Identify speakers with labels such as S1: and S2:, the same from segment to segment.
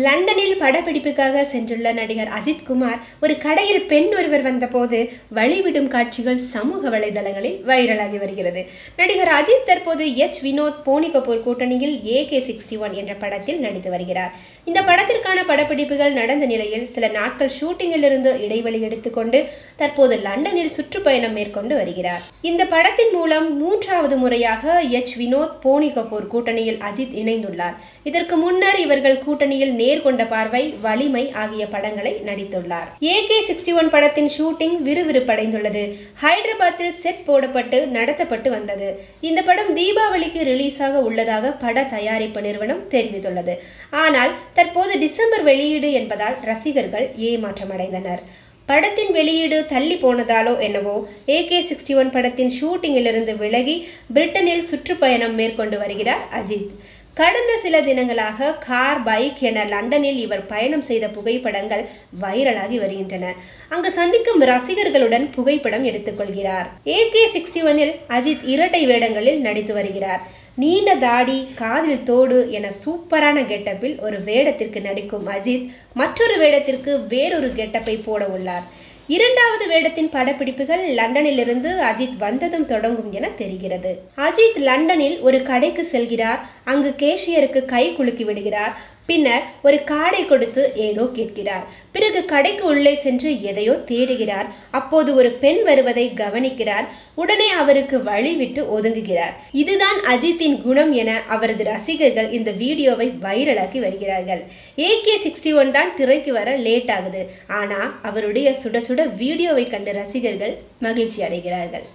S1: லண்டனில் படப்பிடிப்புக்காக சென்றுள்ள நடிகர் அஜித் குமார் ஒரு கடையில் பெண் ஒருவர் வந்தபோது வழிவிடும் காட்சிகள் சமூக வலைதளங்களில் வைரலாகி வருகிறது. நடிகர் அஜித் தற்போது வினோத் போனி கபூர் கூட்டணியில் AK61 என்ற படத்தில் நடித்து வருகிறார். இந்த படத்திற்கான படப்பிடிப்புகள் நடந்த நிலையில் சில நாட்கள் ஷூட்டிங்கில் இருந்து இடைவெளி எடுத்துக்கொண்டு தற்போது லண்டனில் சுற்றுப்பயணம் மேற்கொண்டு வருகிறார். இந்த படத்தின் மூலம் 3வது முறையாக வினோத் போனி கபூர் கூட்டணியில் அஜித் இணைந்துள்ளார். இதற்கு முன்னர் இவர்கள் கூட்டணியில் நேர்கொண்ட பார்வை, வலிமை ஆகிய படங்களை நடித்துள்ளார். AK61 படத்தின் ஷூட்டிங் விறுவிறுப்படைந்துள்ளது. ஹைதராபாத்தில் செட் போடப்பட்டு நடத்தப்பட்டு வந்தது. இந்த படம் தீபாவளிக்கு ரிலீஸாக உள்ளதாக பட தயாரிப்பு நிறுவனம் தெரிவித்துள்ளது. ஆனால் தற்போது டிசம்பர் வெளியீடு என்பதால் ரசிகர்கள் ஏமாற்றமடைந்தனர். படத்தின் வெளியீடு தள்ளி போனதாலோ என்னவோ AK61 படத்தின் ஷூட்டிங்கிலிருந்து விலகி பிரிட்டனில் சுற்றுப்பயணம் மேற்கொண்டு வருகிறார் அஜித். கடந்த சில தினங்களாக கார், பைக் என லண்டனில் இவர் பயணம் செய்த புகைப்படங்கள் வைரலாகி வருகின்றன. அங்கு சந்திக்கும் ரசிகர்களுடன் புகைப்படம் எடுத்துக்கொள்கிறார். AK61இல் அஜித் இரட்டை வேடங்களில் நடித்து வருகிறார். நீண்ட தாடி, காதில் தோடு என சூப்பரான கெட்டப்பில் ஒரு வேடத்திற்கு நடிக்கும் அஜித் மற்றொரு வேடத்திற்கு வேறொரு கெட்டப்பை போட உள்ளார். 2வது வேடத்தின் படப்பிடிப்புகள் லண்டனிலிருந்து அஜித் வந்ததும் தொடங்கும் என தெரிகிறது. அஜித் லண்டனில் ஒரு கடைக்கு செல்கிறார். அங்கு கேஷியருக்கு கை குலுக்கி விடுகிறார். பின்னர் ஒரு கார்டை கொடுத்து ஏதோ கேட்கிறார். பிறகு கடைக்கு உள்ளே சென்று எதையோ தேடுகிறார். அப்போது ஒரு பெண் வருவதை கவனிக்கிறார். உடனே அவருக்கு வழிவிட்டு ஒதுங்குகிறார். இதுதான் அஜித்தின் குணம் என அவரது ரசிகர்கள் இந்த வீடியோவை வைரலாக்கி வருகிறார்கள். AK61 தான் திரைக்கு வர லேட் ஆகுது. ஆனால் அவருடைய சுட சுட வீடியோவை கண்டு ரசிகர்கள் மகிழ்ச்சி அடைகிறார்கள்.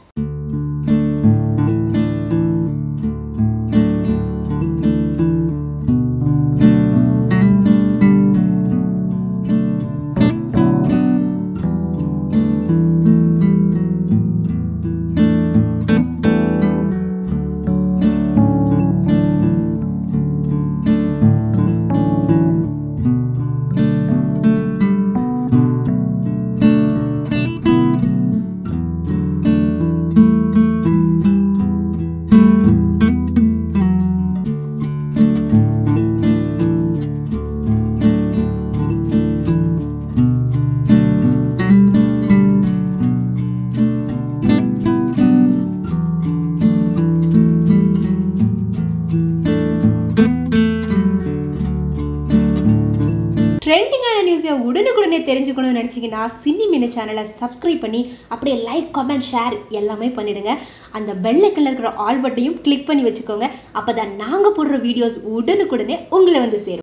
S1: ட்ரெண்டிங்கான நியூஸை உடனுக்குடனே தெரிஞ்சுக்கணும்னு நினச்சிங்கன்னா சினி மினி சேனலை சப்ஸ்கிரைப் பண்ணி அப்படியே லைக், கமெண்ட், ஷேர் எல்லாமே பண்ணிவிடுங்க. அந்த பெல் ஐக்கனில் இருக்கிற ஆல் பட்டனையும் கிளிக் பண்ணி வச்சுக்கோங்க. அப்போ தான் நாங்கள் போடுற வீடியோஸ் உடனுக்குடனே உங்களை வந்து சேரும்.